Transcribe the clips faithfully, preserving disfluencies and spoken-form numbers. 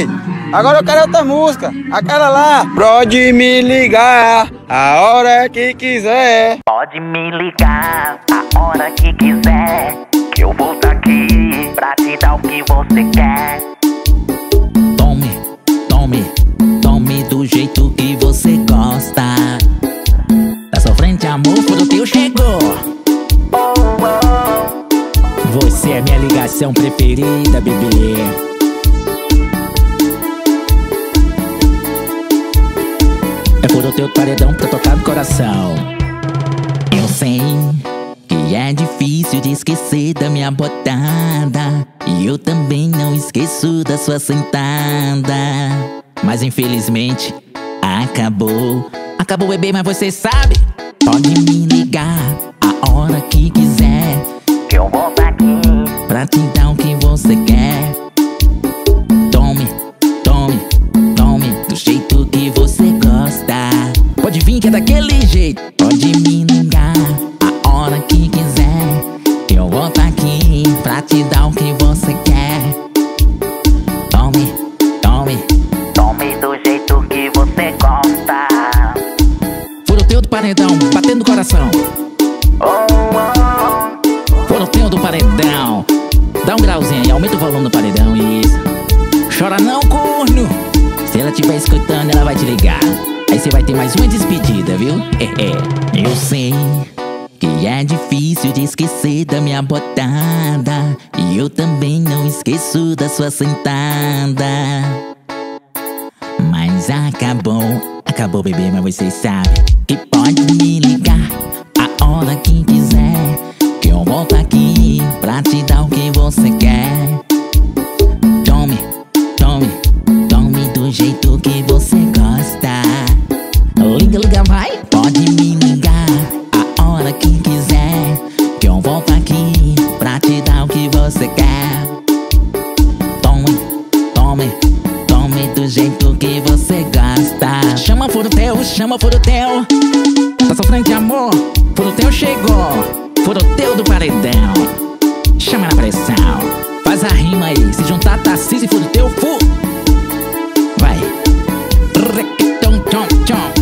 Ei, agora eu quero outra música. Aquela lá. Pode me ligar a hora que quiser. Pode me ligar a hora que quiser, que eu vou tá aqui pra te dar o que você quer. Tome, tome, tome do jeito que você gosta. Tá sofrendo de amor quando o teu chegou. Oh, oh. Você é minha ligação preferida, bebê. É por o teu paredão pra tocar no coração. Eu sei que é difícil de esquecer da minha botada, e eu também não esqueço da sua sentada. Mas infelizmente acabou. Acabou, bebê, mas você sabe. Pode me ligar a hora que quiser, Que eu vou tá aqui pra te dar o que você quer. Tome, tome, tome do jeito que você gosta. Pode vir que é daquele jeito. Pode me ligar a hora que quiser, que eu vou tá aqui pra te dar o que você quer. Tome, tome, tome do jeito que você gosta. fura o teu do paredão, batendo no coração. Oh, oh. Fura o teu do paredão. Dá um grauzinho aí, aumenta o volume do paredão, isso. Chora não, corno. Se ela estiver escutando, ela vai te ligar. Aí você vai ter mais uma despedida, viu? Eu sei que é difícil de esquecer da minha botada, e eu também não esqueço da sua sentada. Mas acabou, acabou, bebê, mas você sabe que pode me ligar a hora que quiser, que eu volto aqui pra te dar o que você quer. Tome, tome, tome do jeito que você gosta. Liga, liga, vai. Pode me ligar a hora que quiser, que eu volto aqui pra te dar o que você quer. Tome, tome, tome do jeito que você gosta. Chama por o teu, chama por o teu. Tá sofrendo de amor? Por o teu chegou. Por o teu do paredão. Chama na pressão. Faz a rima aí. Se juntar Tarcísio e for o teu, fu. Vai. Requitão, tchom, tchom.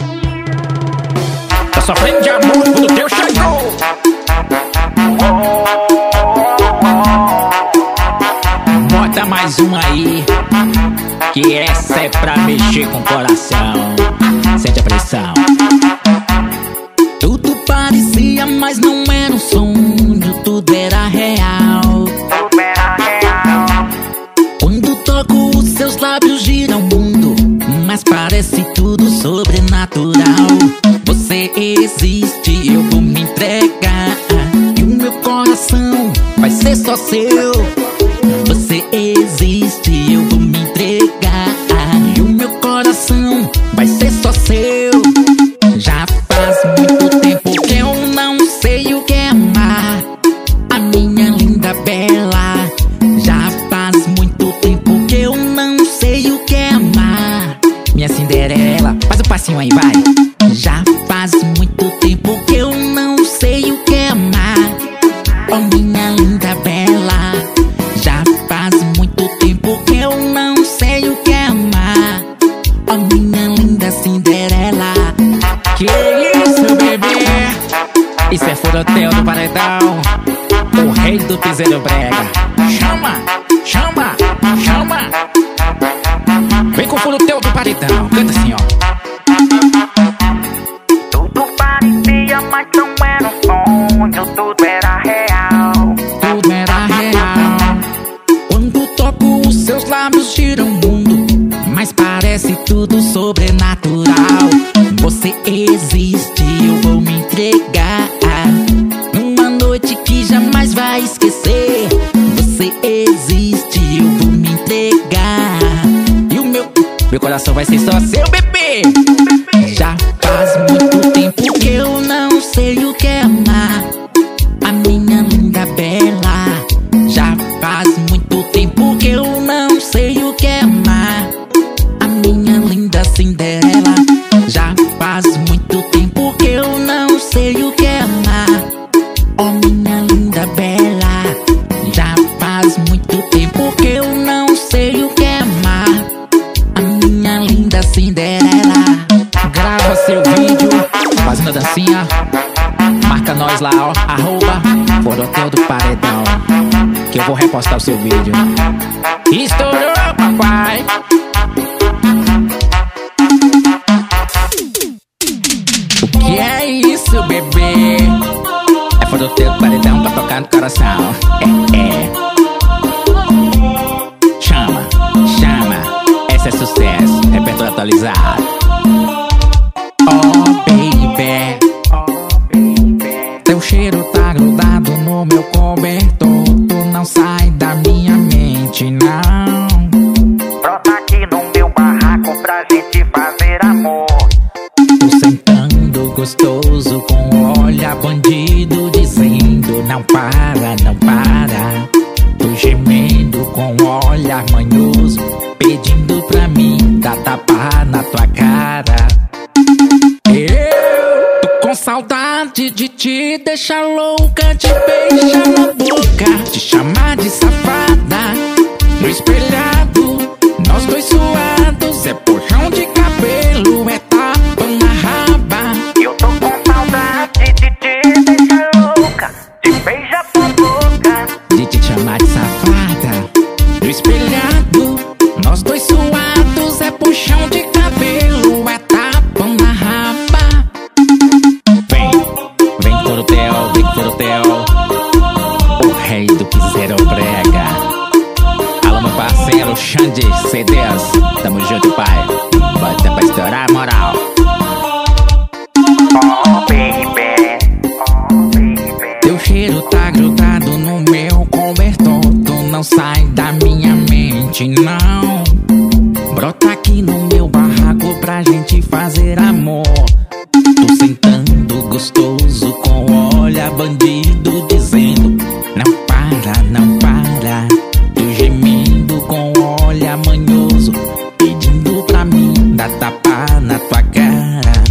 Tá sofrendo de amor? Por o teu chegou. Bota mais uma aí, que essa é pra mexer com o coração. Sente a pressão. Tudo parecia, mas não era um sonho. Tudo era real. Tudo era real. Quando toco os seus lábios gira o mundo, mas parece tudo sobrenatural. Você existe, eu vou me entregar, e o meu coração vai ser só seu. Você existe, eu vou me entregar, e o meu coração vai ser só seu. Já faz muito tempo que eu não sei o que é amar, a minha linda bela. Já faz muito tempo que eu não sei o que é amar, minha Cinderela. Faz o passinho aí, vai. Já faz muito tempo que eu não sei o que é amar, oh minha linda bela. Já faz muito tempo que eu não sei o que é amar, oh minha linda Cinderela. Que isso, bebê? Isso é Furotel do paredão, o rei do piseiro brega. Chama, chama, chama. Vem com o Furotel do paredão. Canta assim, ó. Tudo parecia, mas não era um sonho. Tudo era real. Tudo era real. Quando toco os seus lábios gira o mundo, mas parece tudo sobrenatural. Você existe, eu vou me entregar, numa noite que jamais vai esquecer. Você existe, eu vou me entregar, e o meu, meu coração vai ser só seu, bebê. Já faz muito tempo que eu não sei o que é amar, a minha linda bela. Já faz muito tempo que eu não sei o que é amar, a minha linda Cinderela. Já faz muito tempo que eu não sei o que é amar, oh minha linda bela. Já faz muito tempo que eu não sei o que é amar, stories lá, ó, arroba Forotel do Paredão, que eu vou repostar o seu vídeo. Estourou, papai. O que é isso, bebê? É Forotel do Paredão pra tocar no coração. É, é. Chama, chama. Esse é sucesso, repertório atualizado. Oh, baby, teu cheiro tá grudado no meu cobertor. Tu não sai da minha mente, não. Brota aqui no meu barraco pra gente fazer amor. Tô sentando gostoso com olhar bandido, dizendo não para, não para. Tô gemendo com olhar manhoso, pedindo pra mim dar tapa na tua cara. Eu tô com saudade de te deixar louca, te beijar na boca, te chamar de safada. No espelhado, nós dois suados, é puxão de cabelo, é tapa na raba. Eu tô com saudade de te deixar louca, te beijar na boca, de te chamar de safada. No espelhado, nós dois suados, é puxão de cabelo, é tapa na raba. Vem, vem Forotel, vem Forotel, o rei do piseiro brega. Alô meu parceiro Xande C Ds, tamo junto pai, bota pra estourar a moral. oh baby, oh baby. Teu cheiro tá grudado no meu cobertor, tu não sai da minha mente, não. Brota aqui no meu barraco pra gente fazer amor. Tô sentando gostoso com olhar bandido, dizendo não para, não para. Tô gemendo com olhar manhoso, pedindo pra mim dar tapa na tua cara.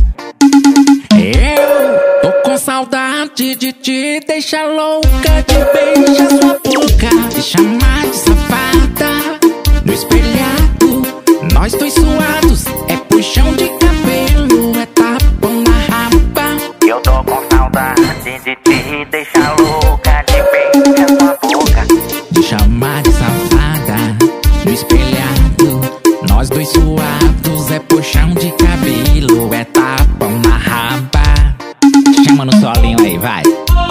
Eu tô com saudade de te deixar louca, de beijar sua boca, te chamar de safada. No espelhado, nós dois suados, é puxão de cabelo, é tapa na raba. Eu tô com saudade de te deixar louca, de beijar sua boca, de chamar de safada. No espelhado, nós dois suados, é puxão de cabelo, é tapa na raba. Chama no solinho aí, vai.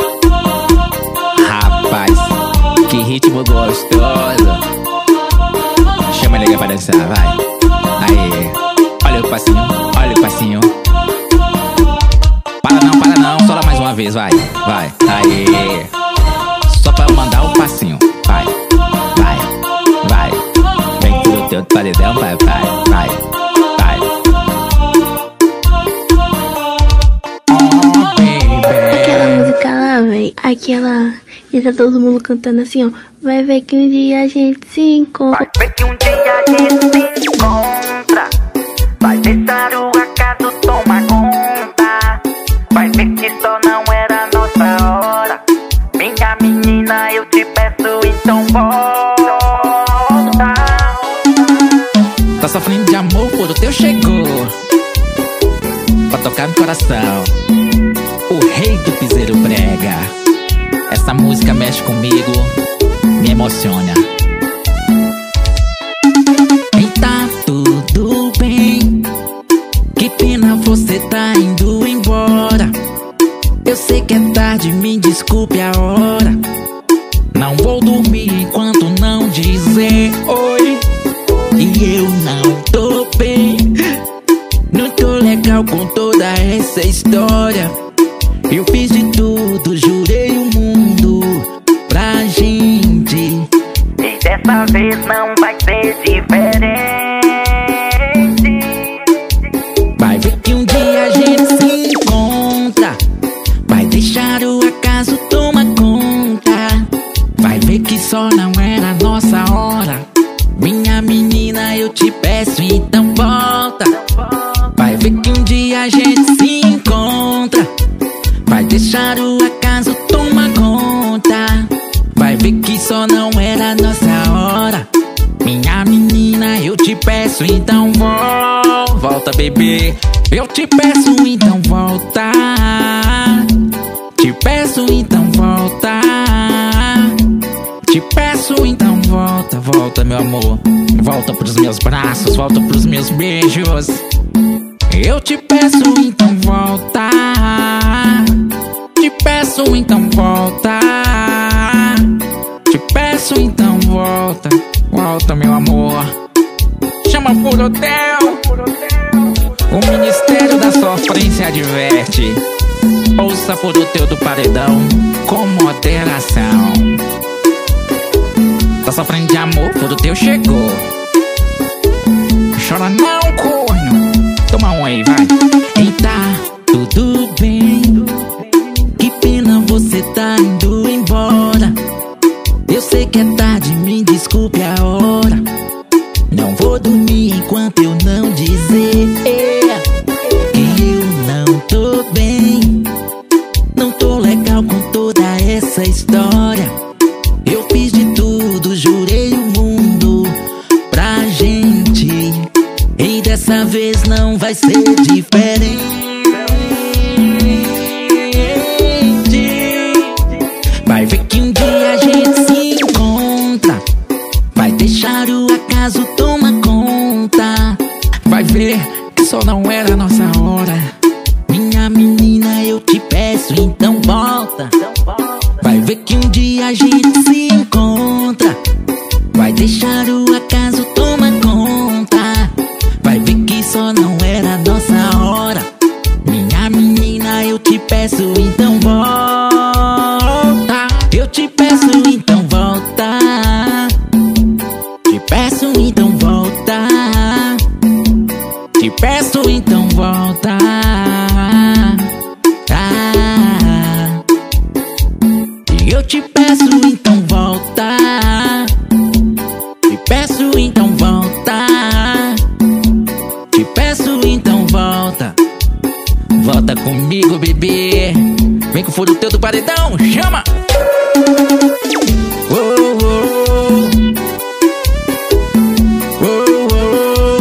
Rapaz, que ritmo gostoso. Chama ele pra dançar, vai. Aí, olha o passinho, olha o passinho. Para não, para não, só lá mais uma vez, vai, vai. Aí, só pra eu mandar o passinho, vai, vai, vai. Vem pro teu paredão, vai, vai, vai, vai. Oh, baby. Aquela música lá, véi, aquela e tá todo mundo cantando assim, ó. Vai ver que um dia a gente se encontra. vai ver que um dia a gente se encontra. Vai deixar o acaso tomar conta. Vai ver que só não era nossa hora. Minha menina, eu te peço, então volta. Tá sofrendo de amor, por o teu chegou pra tocar no coração. O rei do piseiro brega. Essa música mexe comigo, me emociona. E tá tudo bem, que pena você tá indo embora. Eu sei que é tarde, me desculpe a hora. Não vou dormir enquanto não dizer oi. E eu não tô bem, não tô legal com toda essa história. Eu fiz de tudo, jurei o mundo pra gente, E dessa vez não vai ser diferente. vai ver que um dia a gente se encontra. Vai deixar o acaso tomar conta. Vai ver que só não era nossa hora. Minha menina, eu te peço, então volta. Vai ver que um dia a gente se encontra. Vai deixar o acaso tomar conta. Vai ver que só não era nossa hora. Minha menina, eu te peço, então volta. Volta, bebê, eu te peço, então volta. Te peço então volta. Te peço então volta, volta meu amor. Volta pros meus braços, volta pros meus beijos. Eu te peço então volta. Te peço então volta. Te peço então volta. Volta meu amor. Chama por hotel. O Ministério da Sofrência adverte. Ouça por hotel do paredão com moderação. Tá sofrendo de amor, por teu chegou. Chora não, corno. Toma um aí, vai. E tá tudo bem. Que pena você tá indo embora. Eu sei que é tarde, me desculpe a hora. Não vou dormir enquanto eu não dizer que eu não tô bem. Não tô legal com toda essa história. Eu fiz de tudo, jurei o mundo pra gente. E dessa vez não vai ser diferente. Vai ver que um dia a gente se encontra. Vai deixar o acaso tomar conta. Vai ver que só não era a nossa hora. Minha menina, eu te peço, então volta. Vai ver que um dia a gente se encontra. Vai deixar o acaso tomar conta. Vai ver que só não era a nossa hora. Minha menina, eu te peço, então volta. Eu te peço, então volta. Te peço, então volta. Te peço, então volta. Ah. Eu te peço, então volta. Te peço, então volta. Te peço, então volta. Volta comigo, bebê. Vem com o furo teu do paredão, chama! Oh, oh. Oh, oh.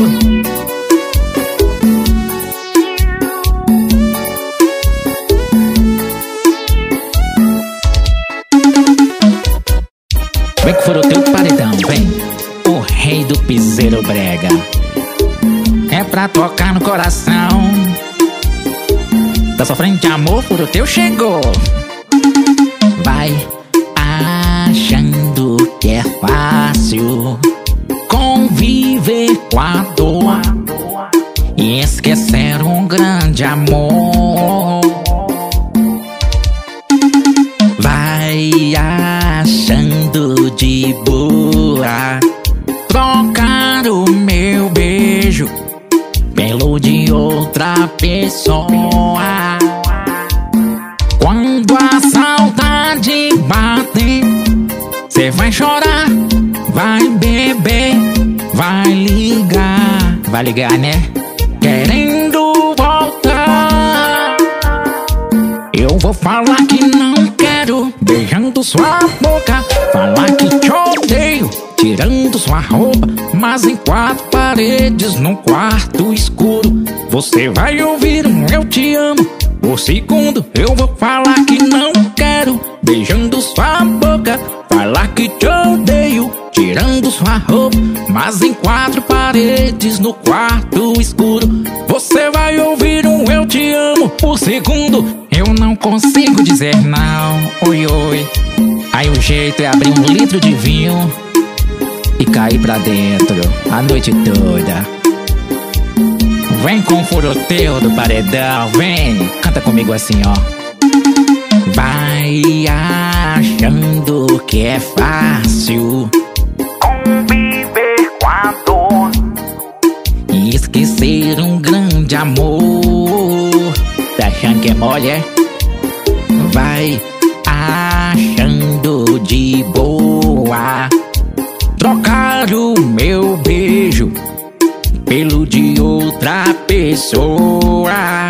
Vem que for o teu paredão, vem. O rei do piseiro brega. É pra tocar no coração. Tá sofrendo de amor, por o teu chegou. Vai achando que é fácil conviver com a dor e esquecer um grande amor. Vai achando de boa trocar o meu beijo pelo de outra pessoa. Quando a saudade bater, cê vai chorar, vai beber, vai ligar. Vai ligar, né? Querendo voltar. Eu vou falar que não quero, beijando sua boca. Falar que te odeio, tirando sua roupa. Mas em quatro paredes, num quarto escuro, você vai ouvir um eu te amo por segundo. Eu vou falar que não quero, beijando sua boca. Falar que te odeio, tirando sua roupa. Mas em quatro paredes, no quarto escuro, você vai ouvir um eu te amo por segundo. Eu não consigo dizer não, oi oi. Aí o jeito é abrir um litro de vinho e cair pra dentro a noite toda. Vem com o furoteu do paredão, vem, canta comigo assim, ó. Vai achando que é fácil conviver com a dor e esquecer um grande amor. Tá achando que é mole, é? Vai achando de boa trocar o meu beijo pelo de outra pessoa.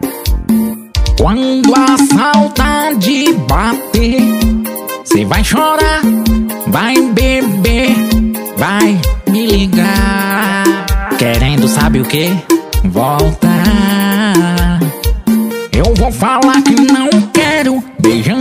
Quando a saudade bater, cê vai chorar, vai beber, vai me ligar. Querendo sabe o que? Volta. Eu vou falar que não quero, beijando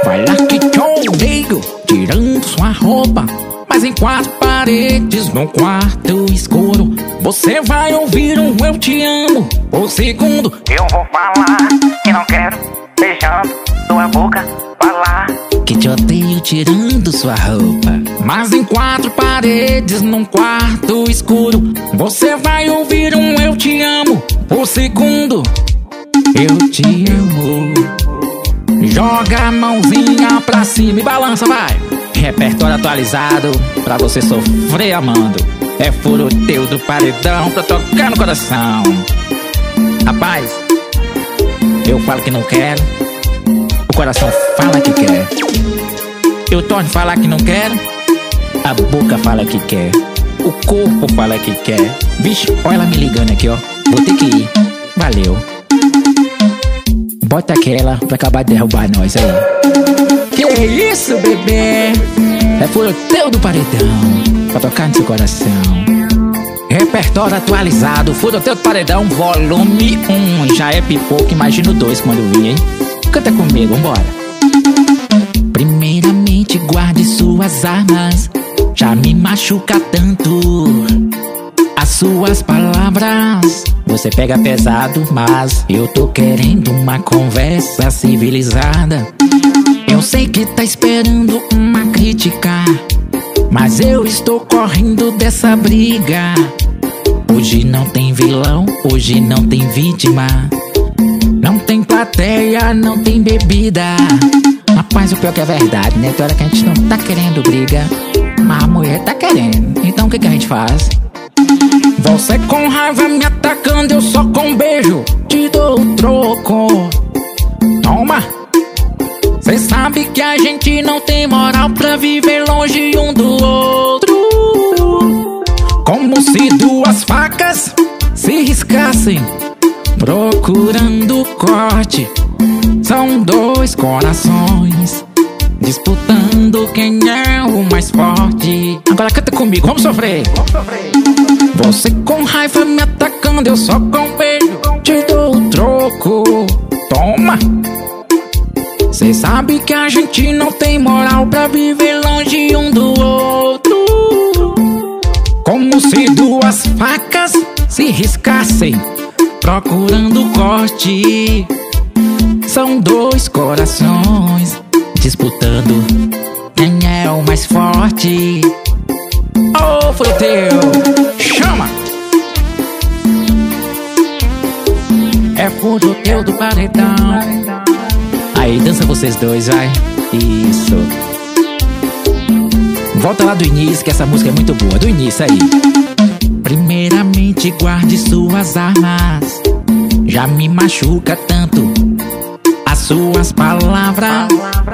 Vai lá que te odeio, tirando sua roupa. Mas em quatro paredes, num quarto escuro, você vai ouvir um eu te amo por segundo. Eu vou falar que não quero, beijando sua boca. Falar que te odeio tirando sua roupa. Mas em quatro paredes, num quarto escuro, você vai ouvir um eu te amo por segundo. Eu te amo. Joga a mãozinha pra cima e balança, vai. Repertório atualizado pra você sofrer amando. É furo teu do paredão pra tocar no coração. Rapaz, eu falo que não quero, o coração fala que quer. Eu torno falar que não quero, a boca fala que quer, o corpo fala que quer. Vixe, olha ela me ligando aqui, ó. Vou ter que ir, valeu. Bota aquela pra acabar de derrubar nós aí. Que isso, bebê? É furo teu do paredão pra tocar no seu coração. Repertório atualizado, furo teu do paredão, volume um. Já é pipoca, imagina o dois quando vir, hein? Canta comigo, vambora. Primeiramente guarde suas armas, já me machuca tanto as suas palavras. Você pega pesado, mas eu tô querendo uma conversa civilizada. Eu sei que tá esperando uma crítica, mas eu estou correndo dessa briga. Hoje não tem vilão, hoje não tem vítima, não tem plateia, não tem bebida. Rapaz, o pior que é verdade, né? Tem hora que a gente não tá querendo briga, mas a mulher tá querendo. Então o que que a gente faz? Você com raiva me atacando, eu só com beijo te dou o troco. Toma! Cê sabe que a gente não tem moral pra viver longe um do outro. Como se duas facas se riscassem, procurando corte. São dois corações disputando quem é o mais forte. Agora canta comigo, vamos sofrer. Vamos sofrer. Você com raiva me atacando, eu só com beijo te dou o troco. Toma! Cê sabe que a gente não tem moral pra viver longe um do outro. Como se duas facas se riscassem, procurando corte. São dois corações disputando quem é o mais forte. Ô, fruteu, chama! É fruteu do paredão. Aí, dança vocês dois, vai. Isso. Volta lá do início, que essa música é muito boa. Do início aí. Primeiramente guarde suas armas, já me machuca tanto as suas palavras.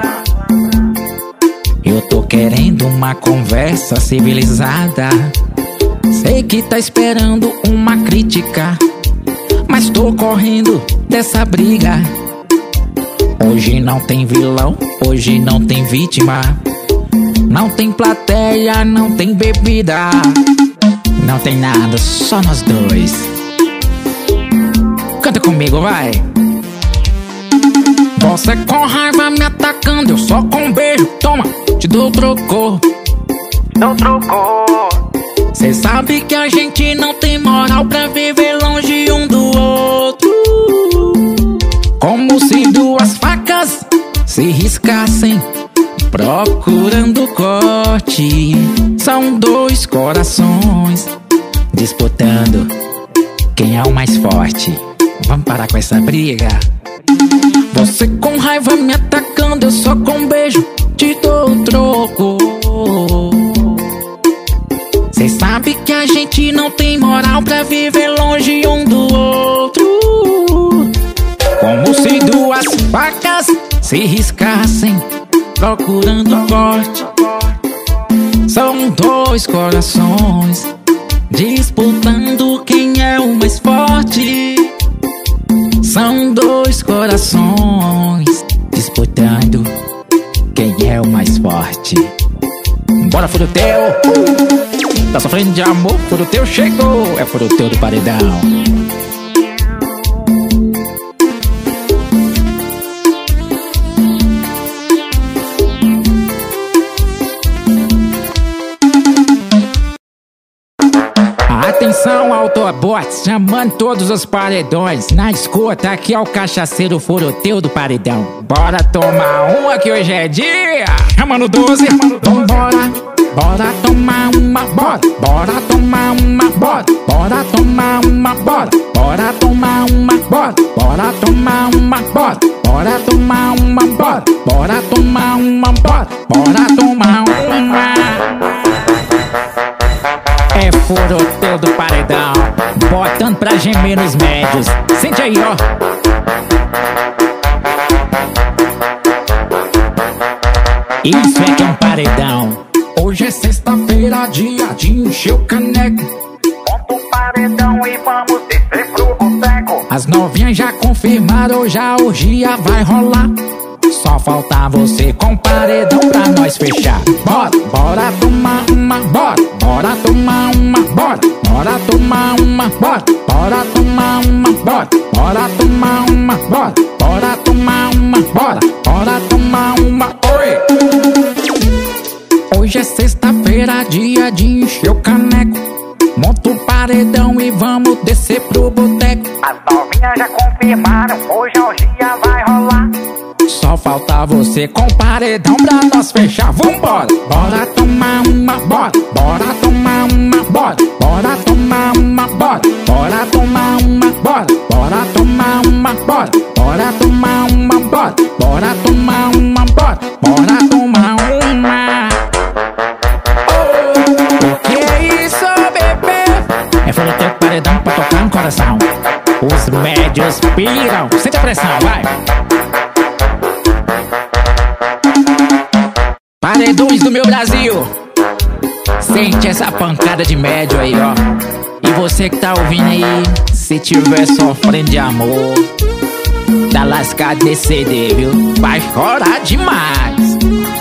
Eu tô querendo uma conversa civilizada. Sei que tá esperando uma crítica, mas tô correndo dessa briga. Hoje não tem vilão, hoje não tem vítima, não tem plateia, não tem bebida, não tem nada, só nós dois. Canta comigo, vai. Você com raiva me atacando, eu só com beijo, toma, te dou troco. não trocou. Cê sabe que a gente não tem moral pra viver longe um do outro. Como se duas facas se riscassem, procurando corte. São dois corações disputando quem é o mais forte. Vamos parar com essa briga. Você com raiva me atacando, eu só com beijo te dou o troco. Cê sabe que a gente não tem moral pra viver longe um do outro. Como se duas facas se riscassem, procurando corte. São dois corações disputando quem é o mais forte. São dois corações disputando quem é o mais forte. Bora, Fruteu! Uh! Tá sofrendo de amor? Fruteu chegou! É Fruteu do paredão. Atenção, Autobots, chamando todos os paredões. Na escuta, aqui é o cachaceiro furoteu do paredão. Bora tomar uma que hoje é dia. Chamando doze, vambora. Bora tomar uma, bora. Bora tomar uma, bora. Bora tomar uma, bora. Bora tomar uma, bora. Bora tomar uma, bora. Bora tomar uma, bora. Bora tomar uma, bora. Bora tomar uma. É furoteu do paredão, botando pra gemer nos médios. Sente aí, ó. Isso é que é um paredão. Hoje é sexta-feira, dia de encher o caneco. Monta o paredão e vamos descer pro boteco. As novinhas já confirmaram, hoje a orgia vai rolar. Só falta você com paredão pra nós fechar. Bora, bora tomar uma, bora. Bora tomar uma, bora. Bora tomar uma, bora. Bora tomar uma, bora. Bora tomar uma, bora. Bora tomar uma, bora. Bora tomar uma, oi. Hoje é sexta-feira, dia de encher o caneco. Monta o paredão e vamos descer pro boteco. As novinhas já confirmaram, hoje a orgia vai rolar. Só falta você com paredão pra nós fechar. Vambora! Bora tomar uma, bora! Bora tomar uma, bora! Bora tomar uma, bora! Bora tomar uma, bora! Bora tomar uma, bora! Bora tomar uma, bora! Bora tomar uma, bora! Bora tomar uma! Oh, o que é isso, bebê? É furoteu paredão pra tocar no coração. Os médios piram. Sente a pressão, vai! Paredões do meu Brasil, sente essa pancada de médio aí, ó. E você que tá ouvindo aí, se tiver sofrendo de amor, tá lascado nesse C D, viu? Vai chorar demais.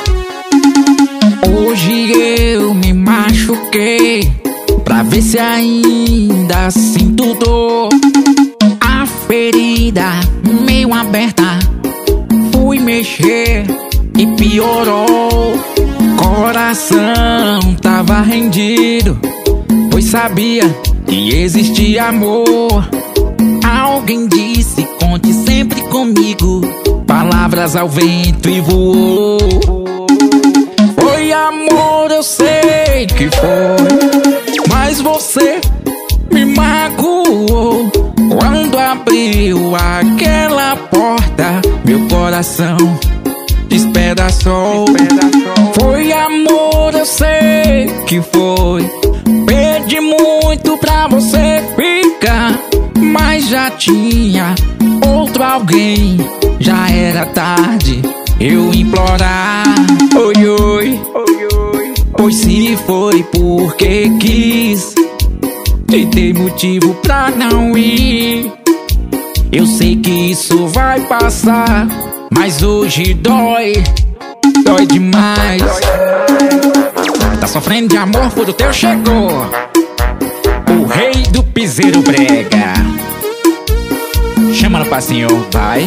Hoje eu me machuquei pra ver se ainda sinto dor. A ferida meio aberta, fui mexer e piorou. Coração tava rendido, pois sabia que existia amor. Alguém disse, conte sempre comigo, palavras ao vento e voou. Foi amor, eu sei que foi, mas você me magoou. Quando abriu aquela porta, meu coração despedaçou. Foi amor, eu sei que foi. Pedi muito pra você ficar, mas já tinha outro alguém. Já era tarde eu implorar. Oi, oi, oi, oi. Pois se foi porque quis, te dei motivo pra não ir. Eu sei que isso vai passar, mas hoje dói, dói demais. Tá sofrendo de amor, furoteu chegou, o rei do piseiro brega. Chama no passinho, vai.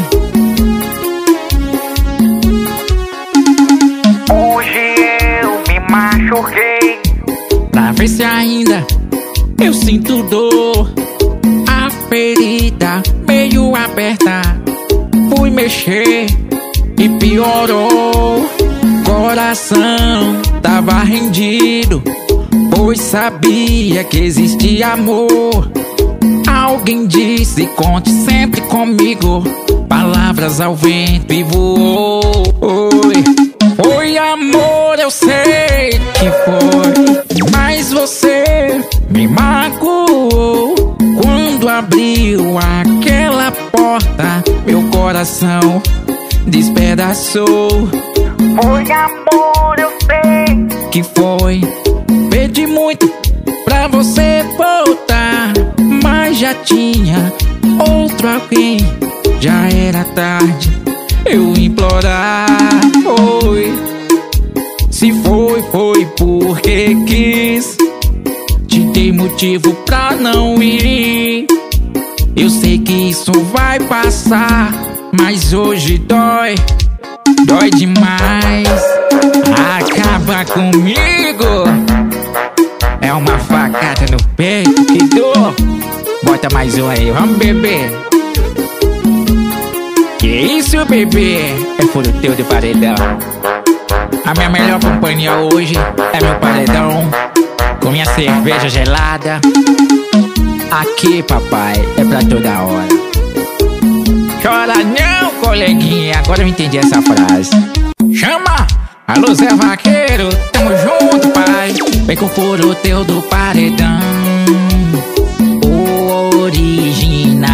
Hoje eu me machuquei Pra ver se ainda eu sinto dor. A ferida meio aberta, fui mexer e piorou. Coração tava rendido, pois sabia que existia amor. Alguém disse, conte sempre comigo, palavras ao vento e voou. Oi. Foi amor, eu sei que foi, mas você me magoou. Quando abriu aquela porta, meu coração despedaçou. Foi amor, eu sei que foi. Pedi muito pra você voltar, mas já tinha outro alguém. Já era tarde eu implorar. Oi. Se foi, foi porque quis, te dei motivo pra não ir. Eu sei que isso vai passar, mas hoje dói, dói demais. Acaba comigo, É uma facada no peito, que dor. Bota mais um aí, vamos beber. Que isso, bebê? É furo teu de paredão. A minha melhor companhia hoje é meu paredão, com minha cerveja gelada. Aqui, papai, é pra toda hora. Chora não, coleguinha. Agora eu entendi essa frase. Chama! Alô, Zé Vaqueiro, tamo junto, pai. Vem com o furo teu do paredão, o original.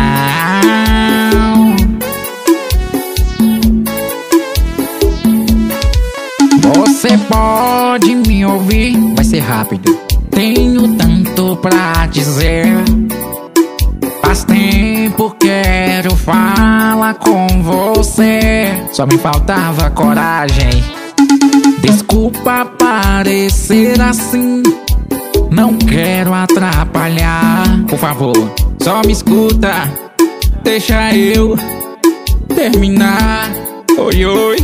Você pode me ouvir, vai ser rápido. Tenho tanto pra dizer. Faz tempo quero falar com você. Só me faltava coragem. Desculpa parecer assim, não quero atrapalhar. Por favor, só me escuta, deixa eu terminar. Oi, oi.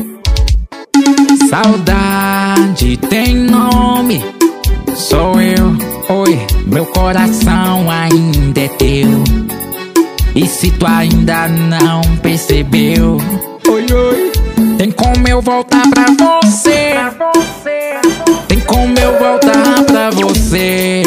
Saudade tem nome, sou eu. Oi, meu coração ainda é teu. E se tu ainda não percebeu, oi, oi, tem como eu voltar pra você. Tem como eu voltar pra você.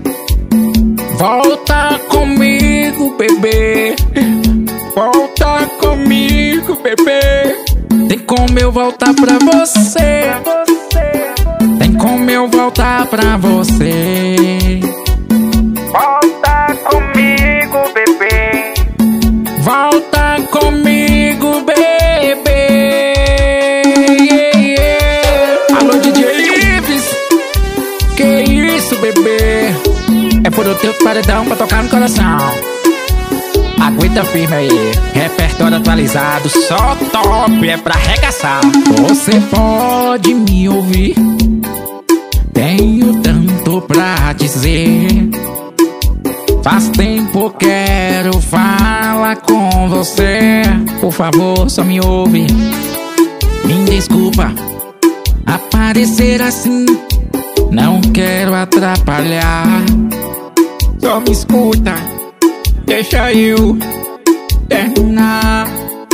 Volta comigo, bebê. Volta comigo, bebê. Tem como eu voltar pra você. Tem como eu voltar pra você. Volta comigo, bebê. Volta comigo, bebê. Yeah, yeah. Alô, D J Ives. Que isso, bebê? É por o teu paredão pra tocar no coração. Aguenta firme aí, repertório atualizado, só top, é pra arregaçar. Você pode me ouvir, tenho tanto pra dizer. Faz tempo quero falar com você. Por favor, só me ouve. Me desculpa aparecer assim, não quero atrapalhar. Só me escuta, deixa eu terminar.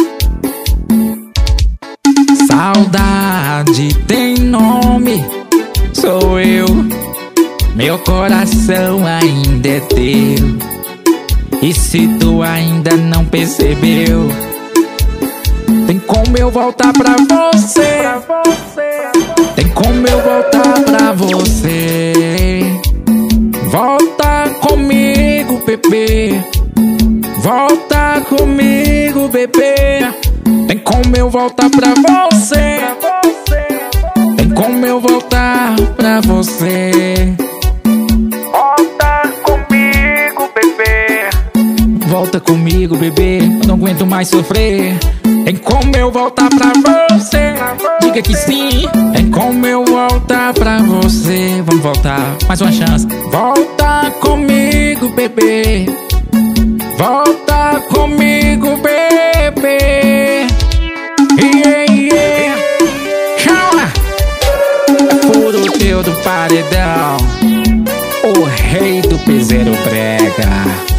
Saudade tem nome, sou eu. Meu coração ainda é teu. E se tu ainda não percebeu, tem como eu voltar pra você. Tem como eu voltar pra você. Volta comigo, bebê. Volta comigo, bebê. Tem como eu voltar pra você. Tem como eu voltar pra você. Volta comigo, bebê. Volta comigo, bebê. Eu não aguento mais sofrer. Tem como eu voltar pra você. Diga que sim. Tem como eu voltar pra você. Vamos voltar, mais uma chance. Volta comigo, bebê. Volta comigo, bebê. Yeah, yeah. Chama! É furo teu do paredão, o rei do piseiro brega.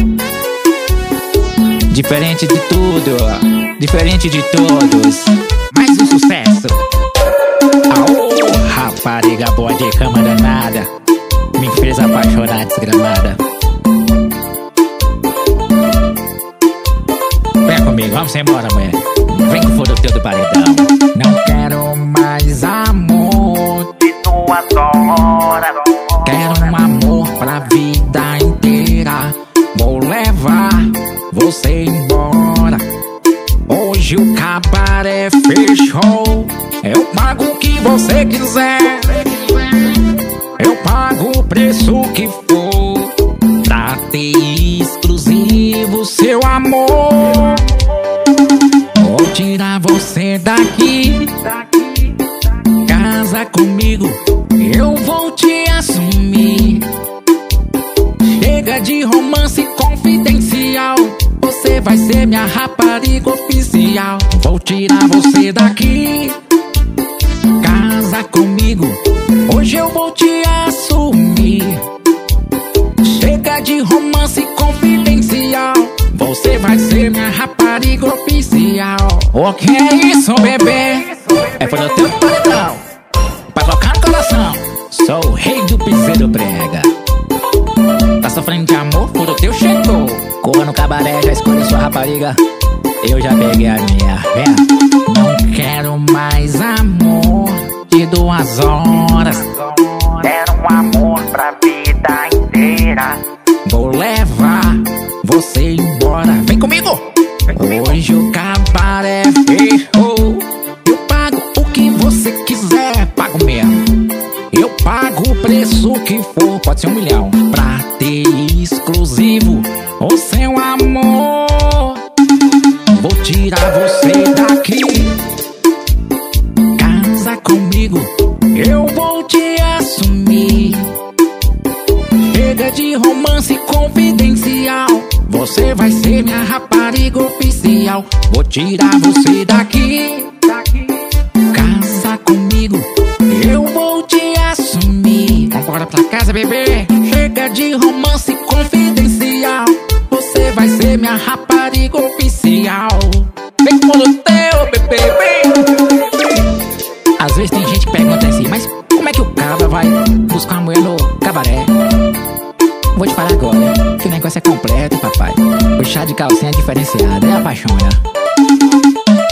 Diferente de tudo, diferente de todos, mais um sucesso. Aô, rapariga boa de cama danada, me fez apaixonar desgramada. Vem comigo, vamos embora, mulher. Vem que for o teu do paredão. Não quero mais amor Se tu adora, quero um amor pra vida inteira. Vou levar você embora. Hoje o cabaré fechou. Eu pago o que você quiser. Eu pago o preço que for pra ter exclusivo seu amor. Vou tirar você daqui. Casa comigo, eu vou te assumir. Chega de romance confidencial, você vai ser minha rapariga oficial. Vou tirar você daqui. Casa comigo, hoje eu vou te assumir. de romance confidencial. Você vai ser minha rapariga oficial. O que é isso, bebê? É por o teu paredão, pra tocar no coração. Sou o rei do piseiro brega. Tá sofrendo de amor por o teu chegou. Corra no cabaré, já escolheu sua rapariga. Eu já peguei a minha, vem. Não quero mais amor de duas horas. Quero um amor pra vida inteira. Vou levar você embora. Vem comigo! Vem comigo. Hoje o cabaré ferrou. Eu pago o que você quiser, pago mesmo. Eu pago o preço que for, pode ser um milhão. Pra ter exclusivo o seu amor. Vou tirar você daqui. Casa comigo, eu vou te assumir. Chega de romance confidencial. Você vai ser minha rapariga oficial. Vou tirar você daqui. Casa comigo, eu vou te assumir. Vambora pra casa, bebê. Chega de romance confidencial. Você vai ser minha rapariga oficial. Vem com o teu, bebê, vem. Às vezes tem gente que pergunta assim, mas como é que o cara vai buscar uma mulher no cabaré? Vou te falar agora, que o negócio é completo, papai. O chá de calcinha é diferenciado, é a paixão, né?